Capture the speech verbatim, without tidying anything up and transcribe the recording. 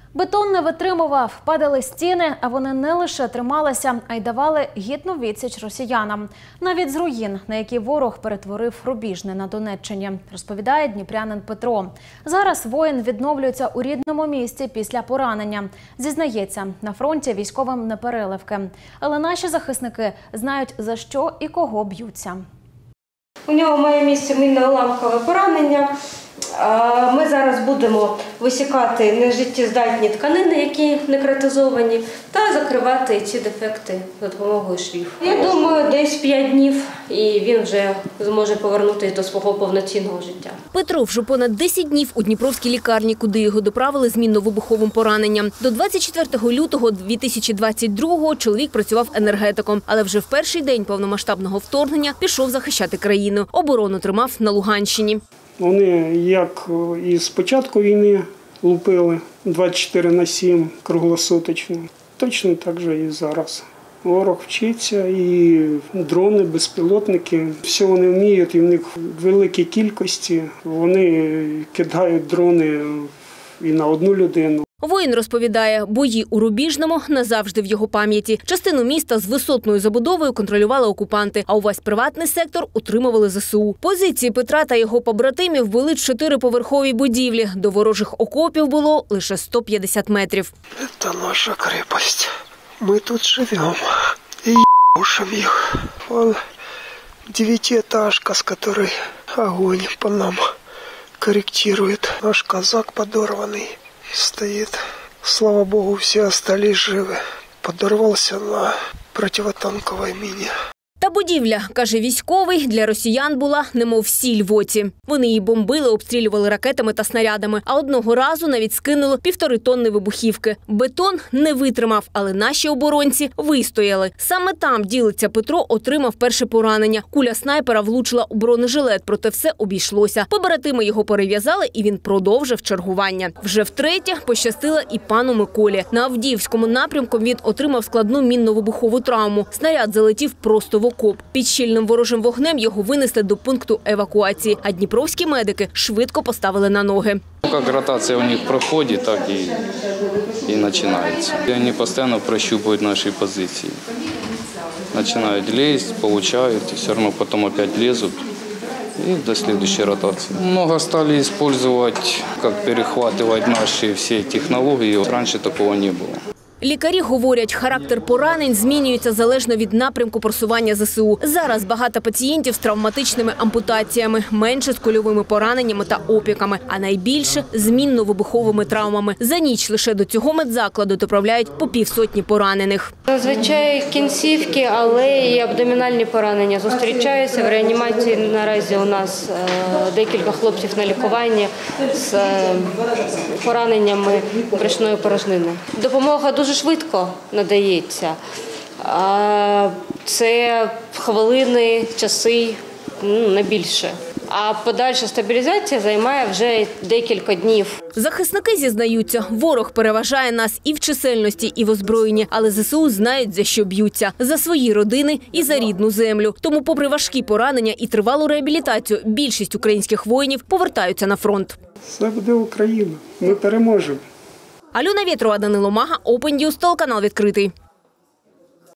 Бетон не витримував, падали стіни, а вони не лише трималися, а й давали гідну відсіч росіянам. Навіть з руїн, на які ворог перетворив Рубіжне на Донеччині, розповідає дніпрянин Петро. Зараз воїн відновлюється у рідному місті після поранення. Зізнається, на фронті військовим не переливки. Але наші захисники знають, за що і кого б'ються. У нього має місце мінно-уламкове поранення. Ми зараз будемо висікати нежиттєздатні тканини, які некротизовані, та закривати ці дефекти за допомогою швів. Я думаю, десь п'ять днів, і він вже зможе повернутися до свого повноцінного життя. Петро вже понад десять днів у Дніпровській лікарні, куди його доправили з мінно-вибуховим пораненням. До двадцять четвертого лютого дві тисячі двадцять другого чоловік працював енергетиком, але вже в перший день повномасштабного вторгнення пішов захищати країну. Оборону тримав на Луганщині. Вони як і з початку війни лупили двадцять чотири на сім круглосуточно, точно так же і зараз. Ворог вчиться, і дрони, безпілотники, все вони вміють, і в них в великій кількості. Вони кидають дрони і на одну людину. Воїн розповідає, бої у Рубіжному назавжди в його пам'яті. Частину міста з висотною забудовою контролювали окупанти, а увесь приватний сектор утримували зе се у. Позиції Петра та його побратимів були чотириповерховій будівлі. До ворожих окопів було лише сто п'ятдесят метрів. Це наша крепость. Ми тут живемо і ебушим їх. Вон девятиэтажка, з якої огонь по нам корректирує. Наш казак подорваний стоит. Слава Богу, все остались живы. Подорвался на противотанковой мине. Та будівля, каже військовий, для росіян була немов сіль в оці. Вони її бомбили, обстрілювали ракетами та снарядами, а одного разу навіть скинули півтори тонни вибухівки. Бетон не витримав, але наші оборонці вистояли. Саме там, ділиться Петро, отримав перше поранення. Куля снайпера влучила у бронежилет, проте все обійшлося. Побратими його перев'язали, і він продовжив чергування. Вже втретє пощастило і пану Миколі. На Авдіївському напрямку він отримав складну мінно-вибухову травму. Снаряд залетів просто в окоп. Під щільним ворожим вогнем його винесли до пункту евакуації, а дніпровські медики швидко поставили на ноги. Як ротація у них проходить, так і, і починається. Вони постійно прощупують наші позиції. Починають лізти, отримують, і все одно потім опять лізуть. И до следующей ротации. Много стали использовать, как перехватывать наши все технологии. Раньше такого не было. Лікарі говорять, характер поранень змінюється залежно від напрямку просування зе се у. Зараз багато пацієнтів з травматичними ампутаціями, менше з кульовими пораненнями та опіками, а найбільше – з мінно-вибуховими травмами. За ніч лише до цього медзакладу доправляють по півсотні поранених. Зазвичай кінцівки, але і абдомінальні поранення зустрічаються. В реанімації наразі у нас декілька хлопців на лікуванні з пораненнями брюшної порожнини. Допомога дуже швидко надається. Це хвилини, часи, не більше. А подальша стабілізація займає вже декілька днів. Захисники зізнаються, ворог переважає нас і в чисельності, і в озброєнні, але зе се у знають, за що б'ються – за свої родини і за рідну землю. Тому, попри важкі поранення і тривалу реабілітацію, більшість українських воїнів повертаються на фронт. Все буде Україна. Ми переможемо. Альона Вєтрова, Данило Мага, Open News, телеканал відкритий.